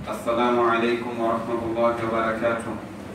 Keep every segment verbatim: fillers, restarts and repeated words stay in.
السلام عليكم ورحمة الله وبركاته.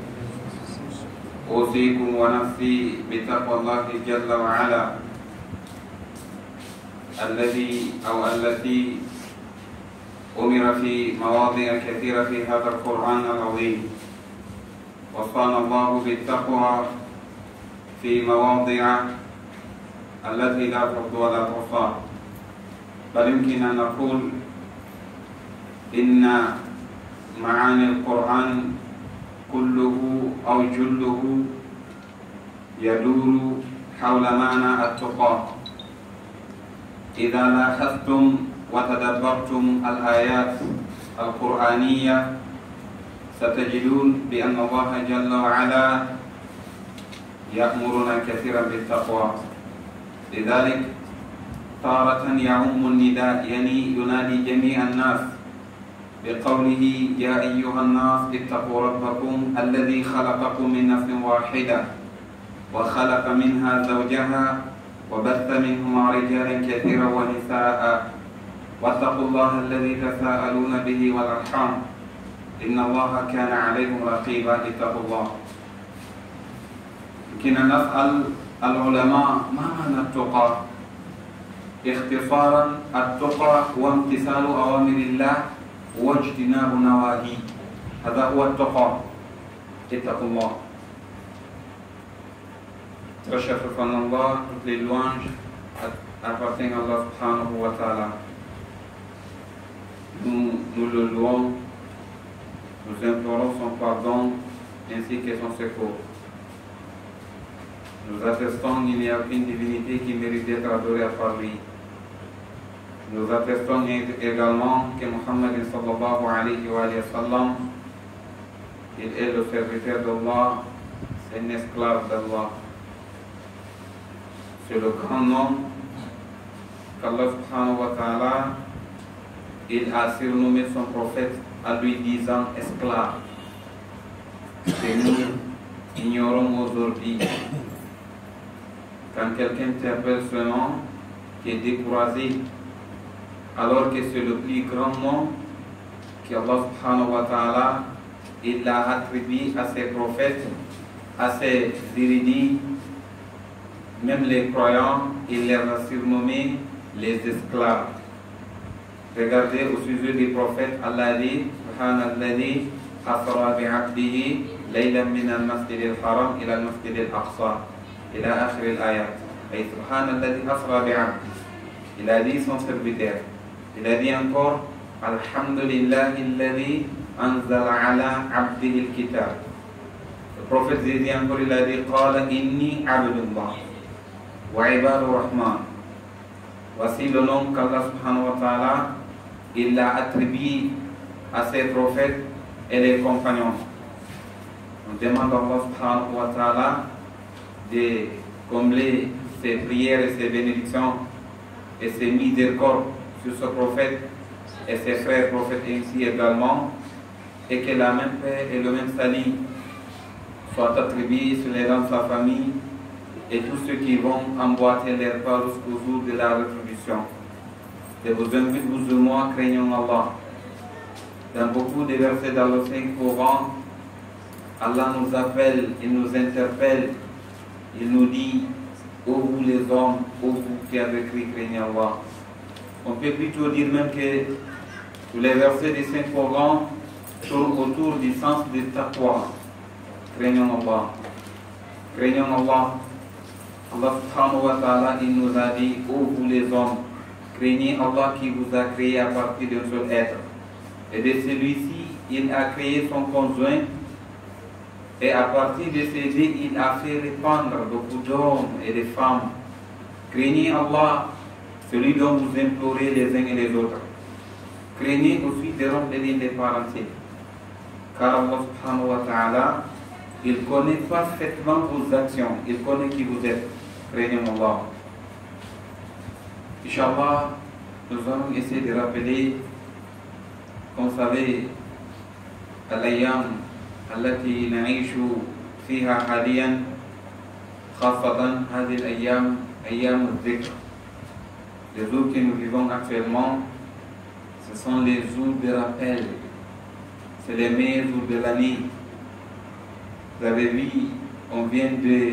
أوصيكم ونفسي بتقوى الله جل وعلا الذي أو التي أمر في مواضع كثيرة في هذا القرآن العظيم. وصانا الله بالتقوى في مواضع التي لا تعد ولا تحصى، بل يمكن أن نقول إن معاني القرآن كله أو جله يدور حول معنى التقى. إذا لاحظتم وتدبرتم الآيات القرآنية ستجدون بأن الله جل وعلا يأمرنا كثيرا بالتقوى. لذلك تارة يعم النداء، يعني ينادي جميع الناس بقوله يا أيها الناس اتقوا ربكم الذي خلقكم من نفس واحدة وخلق منها زوجها وبث منهما رجالا كثيرا ونساء واتقوا الله الذي تساءلون به والأرحام إن الله كان عليكم رقيبا. اتقوا الله. يمكن أن نسأل العلماء ما معنى التقى؟ اختصارا التقى هو امتثال أوامر الله واجتناب نواهيه، هذا هو التقى. اتقوا الله. Recherche en Allah, toutes les louanges appartiennent à Allah subhanahu wa ta'ala. Nous, nous le louons, nous implorons son pardon ainsi que son secours. Nous attestons qu'il n'y a aucune divinité qui mérite d'être adorée à part lui. Nous attestons également que Muhammad sallallahu alayhi wa sallam, il est le serviteur d'Allah, c'est un esclave d'Allah. C'est le grand nom qu'Allah subhanahu wa ta'ala, il a surnommé son prophète en lui disant esclave. Et nous ignorons aujourd'hui. Quand quelqu'un t'appelle ce nom, qui est découragé, alors que c'est le plus grand nom qu'Allah subhanahu wa ta'ala il l'a attribué à ses prophètes, à ses érudits, même les croyants, il les a surnommés les esclaves. Regardez au sujet des prophètes, Allah dit Subhanalladhi asra bi'abdihi laylan min al-masjid al-haram ila al-masjid al-aqsa ila akhir al-ayat. Et Subhanalladhi asra bi'abdihi. Il a dit son serviteur. Il a dit encore Alhamdulillahi alladhi anzala ala abdihi al-kitab. Le prophète dit encore, il a dit Qala inni abdullah wa ibadur rahman. Voici le nom qu'Allah subhanahu wa ta'ala il l'a attribué à ses prophètes et les compagnons. On demande à Allah subhanahu wa ta'ala de combler ses prières et ses bénédictions et ses miséricordes sur ce prophète et ses frères prophètes ainsi également, et que la même paix et le même salut soient attribués sur les gens de sa famille et tous ceux qui vont emboîter leur pas jusqu'au jour de la rétribution. Je vous invite, vous et moi, craignons Allah. Dans beaucoup de versets dans le Saint-Coran, Allah nous appelle, il nous interpelle, il nous dit ô vous les hommes, ô vous qui avez cru, craignez Allah. On peut plutôt dire même que tous les versets du Saint-Coran tournent autour du sens de taqwa. Craignons Allah. Craignons Allah. Allah subhanahu wa ta'ala, il nous a dit ô vous les hommes, craignez Allah qui vous a créé à partir d'un seul être. Et de celui-ci, il a créé son conjoint. Et à partir de ces deux, il a fait répandre beaucoup d'hommes et de femmes. Craignez Allah, celui dont vous implorez les uns et les autres. Craignez aussi de rompre les lignes de parenté. Car Allah subhanahu wa ta'ala, il connaît parfaitement vos actions. Il connaît qui vous êtes. Craignez Allah. Inch'Allah, nous allons essayer de rappeler, comme vous savez, الأيام التي نعيش فيها حاليا خاصة هذه الأيام أيام الذكر. Les jours que nous vivons actuellement, ce sont les jours de rappel, c'est les meilleurs jours de l'année. Vous avez vu, on vient de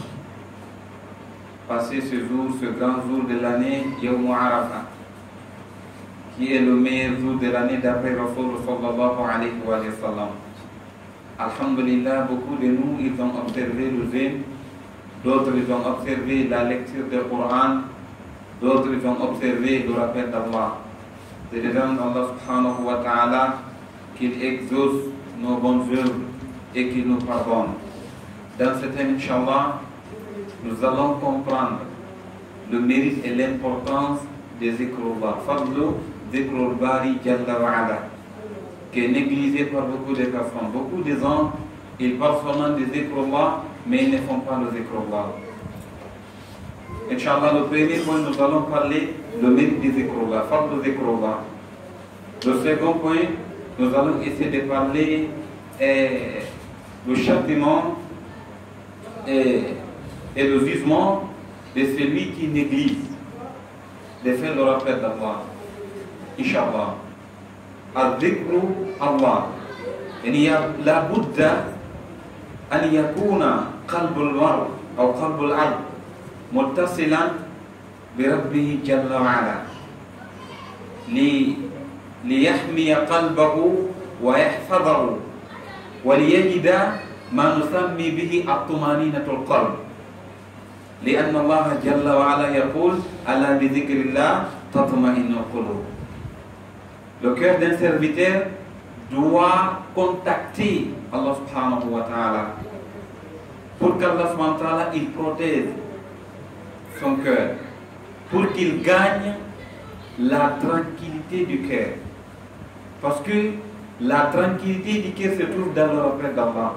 passer ce jour, ce grand jour de l'année, Yawm Arafah, qui est le meilleur jour de l'année d'après Rasul sallallahu alayhi wa sallam. Alhamdulillah, beaucoup de nous, ils ont observé le jeûne, d'autres ils ont observé la lecture du Coran, d'autres ils ont observé le rappel d'Allah. C'est de demander à Allah subhanahu wa ta'ala qu'il exauce nos bonnes œuvres et qu'il nous pardonne. Dans ce thème, Inch'Allah, nous allons comprendre le mérite et l'importance des zikrullah. Fadlu zikrul bari jalla wa ala, qui est négligé par beaucoup de personnes. Beaucoup de gens, ils parlent seulement des zikrullah, mais ils ne font pas le zikrullah. Inch'Allah, le premier point, nous allons parler le mérite des zikrullah, fadlu zikrullah. Le second point, nous allons essayer de parler eh, le châtiment et, et le jugement de celui qui néglige de faire le rappel d'Allah. Inch'Allah. Al-Dhikru Allah. يعني لابد أن يكون قلب المرء أو قلب العبد متصلا بربه جل وعلا ليحمي قلبه ويحفظه وليجد ما نسمي به الطمأنينة القلب، لأن الله جل وعلا يقول ألا بذكر الله تطمئن القلوب. Le cœur d'un serviteur doit contacter Allah subhanahu wa ta'ala pour qu'Allah subhanahu wa ta'ala il protège son cœur, pour qu'il gagne la tranquillité du cœur. Parce que la tranquillité du cœur se trouve dans le rappel d'Allah.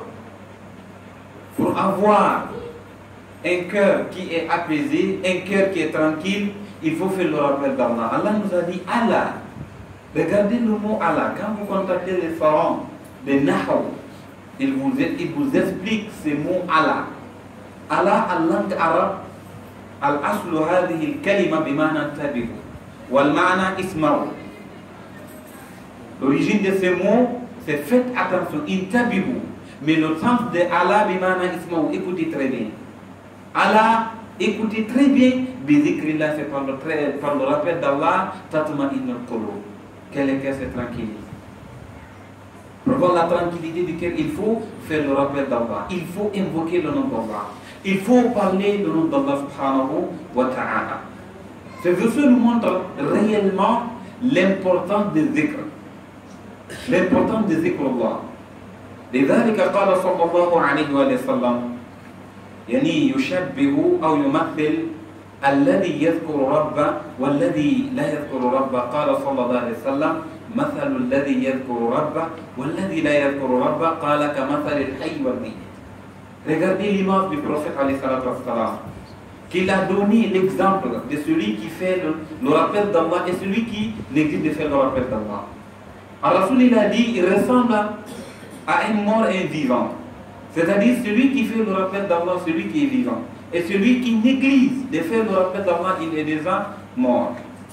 Pour avoir un cœur qui est apaisé, un cœur qui est tranquille, il faut faire le rappel d'Allah. Allah nous a dit Allah. Regardez le mot Allah. Quand vous contactez les pharaons de Nahaw, il vous, il vous explique ce mot Allah. Allah, en langue arabe, al-aslu hadhihi al-kalima bimana tabihu wal ma'na isma'u. L'origine de ce mot, c'est faites attention, intabihu. Mais le sens de Allah bimana isma'u, écoutez très bien. Allah, écoutez très bien, bizikrillah, c'est par le, par le rappel d'Allah, tatma'inna al-qulub. Que le cœur se tranquillise. Pour avoir la tranquillité du cœur, il faut faire le rappel d'Allah. Il faut invoquer le nom d'Allah. Il faut parler le nom d'Allah subhanahu wa ta'ala. Ce verset nous montre réellement l'importance des zikr. L'importance des zikr Allah. لذلك قال صلى الله عليه وسلم يعني يشبه أو يمثل الذي يذكر ربه والذي لا يذكر ربه. قال صلى الله عليه وسلم مثل الذي يذكر ربه والذي لا يذكر ربه قال كمثل الحي والميت. Regardez l'image du prophète alayhi salatu wassalam, qu'il a donné l'exemple de celui qui fait le, le rappel d'Allah et celui qui néglige de faire le rappel d'Allah. Al-Rasul il a dit, il ressemble à un mort et un vivant. C'est-à-dire celui qui fait le rappel d'Allah, celui qui est vivant. Et celui qui néglige de faire le rappel d'Allah, il est déjà mort.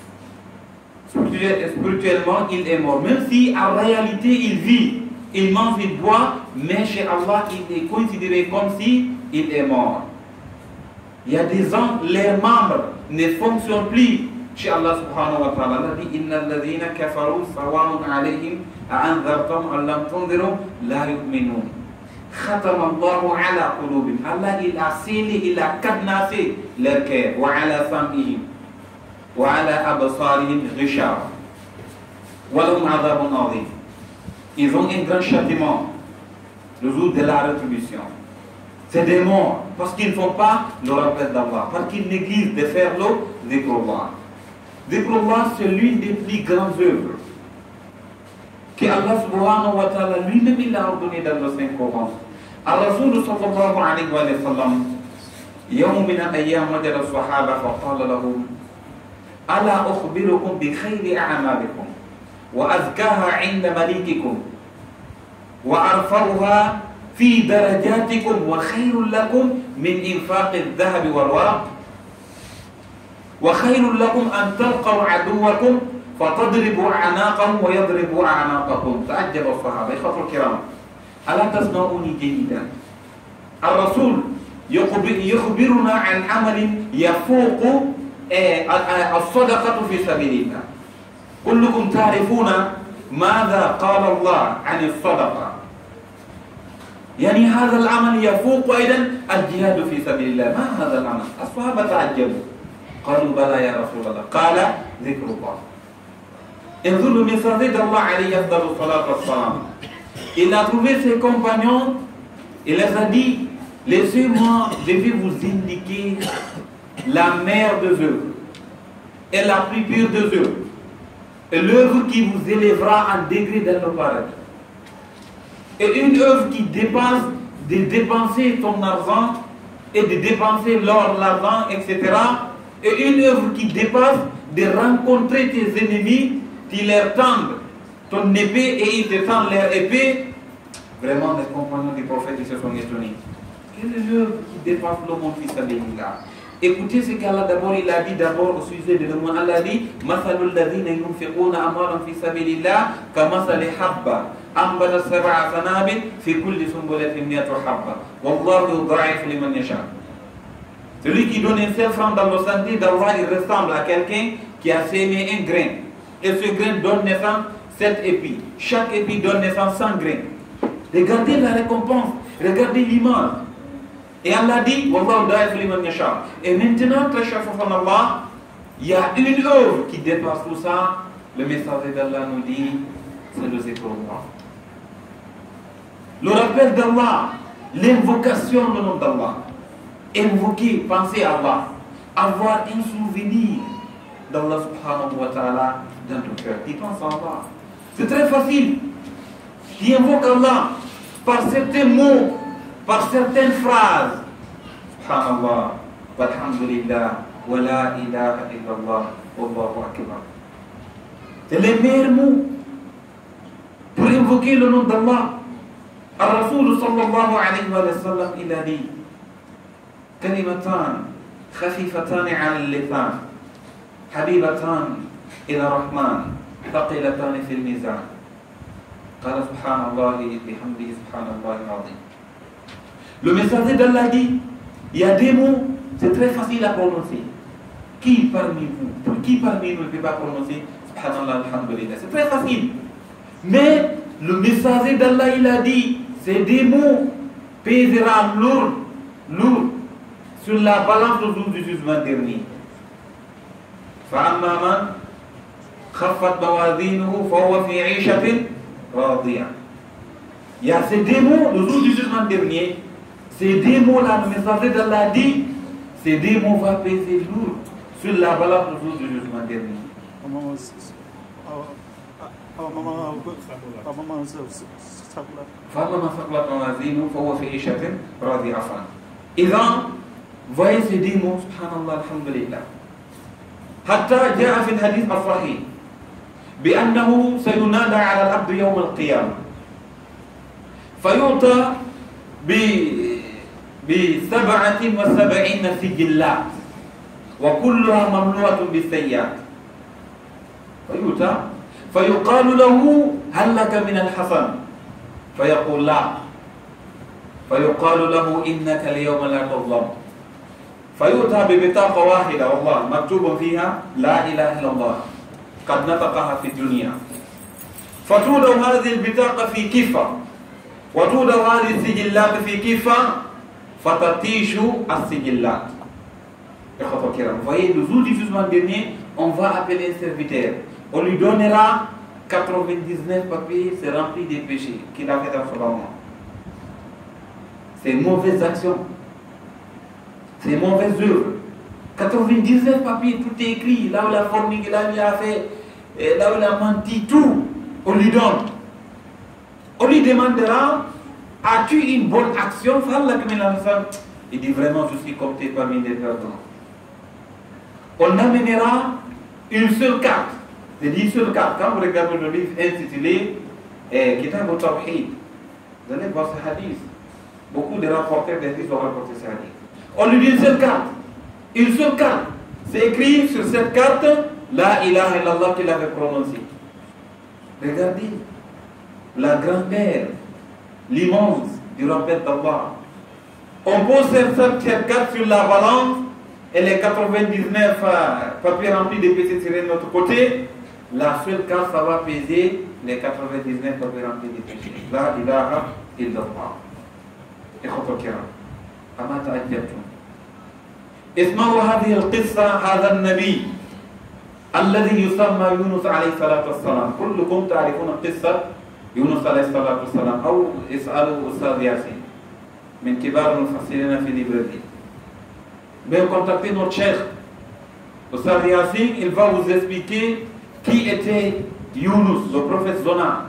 Spirituellement, il est mort. Même si en réalité il vit, il mange, il boit, mais chez Allah, il est considéré comme si il est mort. Il y a des gens, leurs membres ne fonctionnent plus chez Allah subhanahu wa ta'ala. Allah dit Inna alladhina kafaru sawa'un alayhim a'anzartum am lam tunzirum la yu'minun. Khatam Allahu ala qulubihim. Allah il a scellé, il a cadenassé leur cœur. Wa ala sam'ihim wa ala absarihim ghishawa. Wa lahum adhabun adhim. Ils ont un grand châtiment le jour de la rétribution. C'est des morts parce qu'ils ne font pas le rappel d'Allah, parce qu'ils négligent de faire le dhikrullah. Dhikrullah, c'est l'une des plus grandes œuvres que Allah subhanahu wa ta'ala lui-même il a ordonné dans le Saint-Coran. Al-Rasul sallallahu alayhi wa sallam, يوم من الأيام وجد الصحابة فقال لهم ألا أخبركم بخير أعمالكم وأزكاها عند مليككم وأرفعها في درجاتكم وخير لكم من إنفاق الذهب والورق وخير لكم أن تلقوا عدوكم فتضربوا أعناقهم ويضربوا أعناقكم. تعجب الصحابة إخوة الكرام، ألا تسمعوني جيدا؟ الرسول يخبرنا عن عمل يفوق الصدقة في سبيل الله. كلكم تعرفون ماذا قال الله عن الصدقة، يعني هذا العمل يفوق أيضا الجهاد في سبيل الله. ما هذا العمل؟ الصحابة تعجبوا، قالوا بلى يا رسول الله. قال ذكر الله. انظروا من صديق الله عليه أفضل الصلاة والسلام. Il a trouvé ses compagnons, il les a dit, laissez-moi, je vais vous indiquer la meilleure des œuvres et la plus pure des œuvres, et l'œuvre qui vous élèvera en degré dans le paradis. Et une œuvre qui dépense de dépenser ton argent et de dépenser l'or, l'argent, et cetera. Et une œuvre qui dépasse de rencontrer tes ennemis, tu leur tends ton épée et ils te tendent leur épée. Vraiment, les compagnons du prophète ils se sont étonnés. Quelle est l'œuvre qui dépasse le monde fi sabilillah? Écoutez ce qu'Allah d'abord il a dit d'abord au sujet de l'homme. Allah dit Masalul ladhina yunfiquna amwalan fi sabilillah kamasali habba ambata sab'a sanabil fi kulli sunbulatin mi'atu habba wallahu yudha'ifu liman yasha. Celui qui donne un seul franc dans le sentier d'Allah, il ressemble à quelqu'un qui a sémé un grain. Et ce grain donne naissance sept épis. Chaque épi donne naissance cent grains. Regardez la récompense, regardez l'image. Et Allah dit, Wallahu yudha'ifu liman yasha. Et maintenant, très cher enfant d'Allah, il y a une œuvre qui dépasse tout ça. Le messager d'Allah nous dit, c'est le zikrullah. Le rappel d'Allah, l'invocation du nom d'Allah. Invoquer, penser à Allah, avoir un souvenir d'Allah subhanahu wa ta'ala dans ton cœur. Tu penses à Allah. C'est très facile. Tu invoques Allah par certains mots, par certaines phrases. Subhanallah, walhamdulillah, wa la ilaha illallah, wallahu akbar. C'est les meilleurs mots pour invoquer le nom d'Allah. Al-Rasul sallallahu alayhi wa sallam, il a dit كلمتان خفيفتان على اللسان حبيبتان إلى الرحمن ثقيلتان في الميزان قال سبحان الله بحمده سبحان الله العظيم. Le messager d'Allah dit, il y a des mots, c'est très facile à prononcer. Qui parmi vous, qui parmi nous ne peut pas prononcer Subhanallah alhamdulillah? C'est très facile. Mais le messager d'Allah il a dit, c'est des mots pèsera lourd, lourd sur la balance au jour du jugement dernier. فأما من خفت موازينه فهو في عيشة راضية. Il y a ces deux mots, le jour du jugement dernier, ces deux mots-là, le messager d'Allah dit, ces deux mots vont peser lourd sur la balance au jour du jugement dernier. فأما من ثقلت موازينه فهو في عيشة راضية. إذا voyez ces dix mots, subhanallah, alhamdulillah. حتى جاء في الحديث الصحيح بأنه سينادى على العبد يوم القيامة فيعطى بسبعة وسبعين سجلات وكلها مملوءة بالسيئات فيؤتى فيقال له هل لك من الحسن فيقول لا فيقال له إنك اليوم لا تظلم فيؤتى ببطاقة واحدة والله مكتوب فيها لا إله إلا الله قد نطقها في الدنيا فتوضع هذه البطاقة في كفة وتوضع هذه السجلات في كفة فتطيش السجلات. Vous voyez, le jour du jugement dernier, on va appeler un serviteur. On lui donnera quatre-vingt-dix-neuf papiers, c'est rempli des péchés qu'il a fait dans son moment. C'est mauvaises actions. C'est mauvaises œuvres. quatre-vingt-dix-neuf papiers, tout est écrit. Là où il a forniqué, là où il a fait, là où il a menti, tout, on lui donne. On lui demandera, as-tu une bonne action? Il dit vraiment, je suis compté parmi les perdants. On amènera une seule carte. C'est une seule carte. Quand vous regardez le livre intitulé eh, Kitab al-Tawhid, vous allez voir ce hadith. Beaucoup de rapporteurs des hadiths ont rapporté ce hadith. On lui dit une seule carte. Une seule carte. C'est écrit sur cette carte La ilaha illallah qu'il avait prononcé. Regardez, la grand-mère, l'immense du rappel d'Allah. On pose cette carte sur la balance et les quatre-vingt-dix-neuf euh, papiers remplis de péchés tirés de notre côté. La seule carte, ça va peser les quatre-vingt-dix-neuf papiers remplis de péchés. La ilaha illallah. إخوة الكرام أما تعجبتم اسمعوا هذه القصة هذا النبي الذي يسمى يونس عليه الصلاة والسلام كلكم تعرفون قصة يونس عليه الصلاة والسلام أو اسألوا أستاذ ياسين من كبار المفسرين في ليبرتي. Mais contactez notre cheikh Ustad Yassine, il va vous expliquer qui était Younous, le prophète Zona.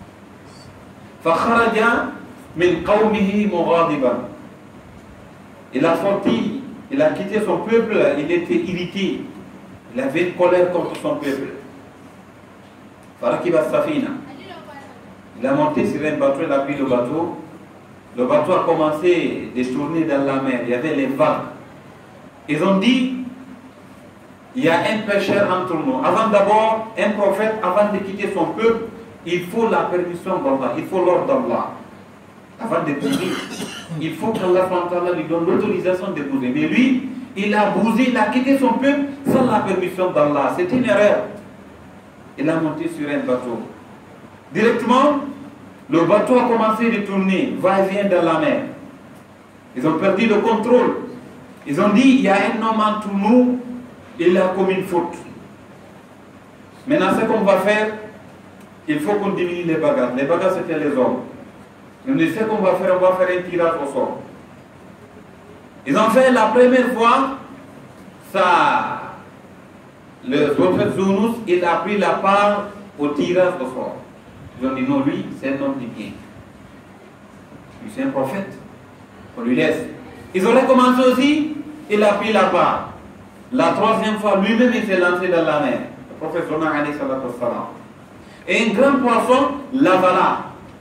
فخرج من قومه مغاضبا. Il a sorti, il a quitté son peuple, il était irrité, il avait une colère contre son peuple. Farakiba Safina. Il a monté sur un bateau, il a pris le bateau. Le bateau a commencé à tourner dans la mer, il y avait les vagues. Ils ont dit, il y a un pécheur entre nous. Avant d'abord, un prophète, avant de quitter son peuple, il faut la permission d'Allah, il faut l'ordre d'Allah. Avant d'épouser, il faut qu'Allah lui donne l'autorisation d'épouser. Mais lui, il a bousé, il a quitté son peuple sans la permission d'Allah. C'est une erreur. Il a monté sur un bateau. Directement, le bateau a commencé à tourner, va-et-vient dans la mer. Ils ont perdu le contrôle. Ils ont dit, il y a un homme entre nous, il a commis une faute. Maintenant, ce qu'on va faire, il faut qu'on diminue les bagages. Les bagages, c'était les hommes. On dit ce qu'on va faire, on va faire un tirage au sort. Ils ont fait la première fois, ça, le prophète Younous, il a pris la part au tirage au sort. Ils ont dit non, lui, c'est un homme du bien. Lui, c'est un prophète. On lui laisse. Ils auraient commencé aussi, il a pris la part. La troisième fois, lui-même, il s'est lancé dans la mer. Le prophète Zona alayhi salatu wassalam. Et un grand poisson l'avala.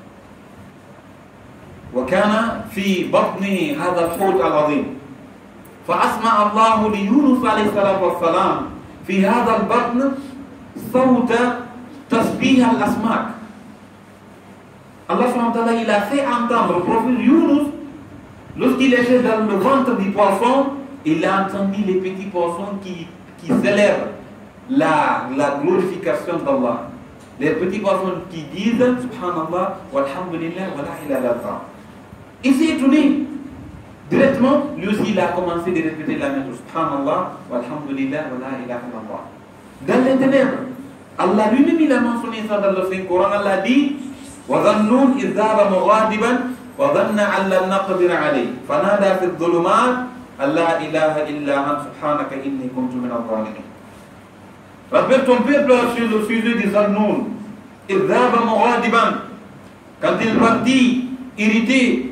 وكان في بطنه هذا الحوت العظيم فأسمع الله ليونس عليه الصلاة والسلام في هذا البطن صوت تسبيح الأسماك. Allah subhanahu wa ta'ala, il a fait entendre le prophète Younous, lorsqu'il était dans le ventre du poisson, il a entendu les petits poissons qui, qui célèbrent la, la glorification d'Allah. Les petits poissons qui disent Subhanallah, walhamdulillah, wa la ilaha illallah. Il s'est étonné. Directement, lui aussi, il a commencé de répéter la même chose. Subhanallah, walhamdulillah, wa la ilaha illallah. Dans les ténèbres, Allah lui-même, il a mentionné ça dans le Saint-Coran. Allah dit وَظَنُّونَ إِذْ ذَهَبَ مُغَاضِبًا وَظَنَّ أَن لَّن نَّقْدِرَ عَلَيْهِ فَنَادَىٰ فِي الظُّلُمَاتِ أَن لَّا إِلَٰهَ إِلَّا أَنتَ سُبْحَانَكَ إِنِّي كُنتُ مِنَ الظَّالِمِينَ. Rappelle ton peuple sur le sujet des Zannoun. إِذْ ذَهَبَ مُغَاضِبًا. Quand il partit, irrité,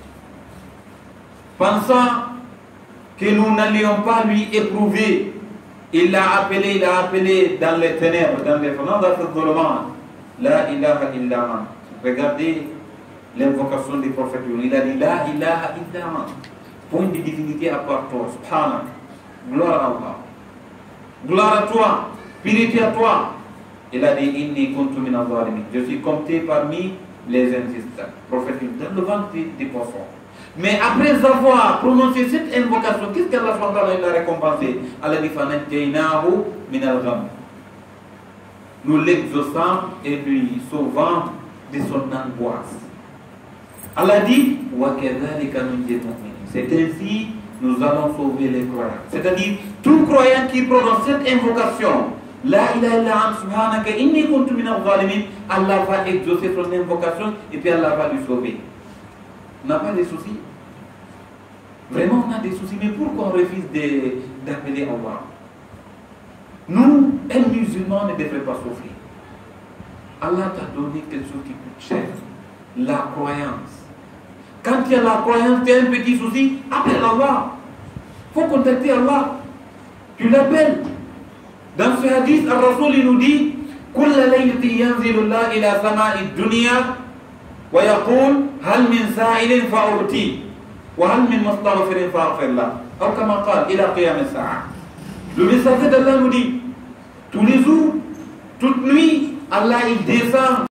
pensant que nous n'allions pas lui éprouver, il l'a appelé, il a appelé dans les ténèbres, dans les fenêtres de Zulman. La ilaha illa man. Regardez l'invocation du prophète. Il a dit La ilaha illa man. Point de divinité à part toi. Subhanak. Gloire à Allah. Gloire à toi. Purité à toi. Il a dit Inni kuntu min al-zalimin. Je suis compté parmi les insistants. Prophète, dans le ventre des poissons. Mais après avoir prononcé cette invocation, qu'est-ce qu'Allah l'a récompensé? Allah dit Fanajjaynahu min al-gham. Nous l'exauçons et lui sauvons de son angoisse. Allah dit c'est ainsi nous allons sauver les croyants. C'est-à-dire, tout croyant qui prononce cette invocation, La ilaha illa anta subhanaka inni kuntu minaz zalimin, Allah va exaucer son invocation et puis Allah va lui sauver. On n'a pas de soucis. Vraiment, on a des soucis. Mais pourquoi on refuse d'appeler Allah? Nous, un musulman ne devrait pas souffrir. Allah t'a donné quelque chose qui coûte cher. La croyance. Quand il y a la croyance, tu as un petit souci, appelle Allah. Il faut contacter Allah. Tu l'appelles. Dans ce hadith, Al-Rasoul il nous dit كل ليلة ينزل الله إلى سماء الدنيا ويقول هل من سائل فأعطيه وهل من مستغفر فأغفر له أو كما قال إلى قيام الساعة. Le messager d'Allah nous dit Tous les jours, toute nuit, Allah il descend